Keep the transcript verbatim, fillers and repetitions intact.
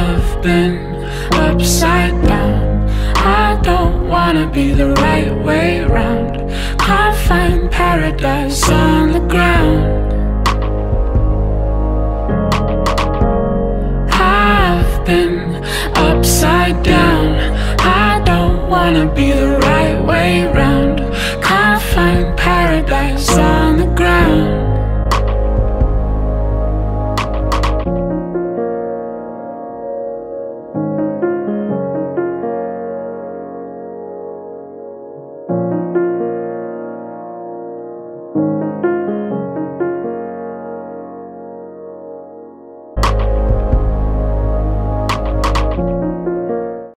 I've been upside down. I don't wanna be the right way round. Can't find paradise on the ground. I've been upside down. I don't wanna be the right way round.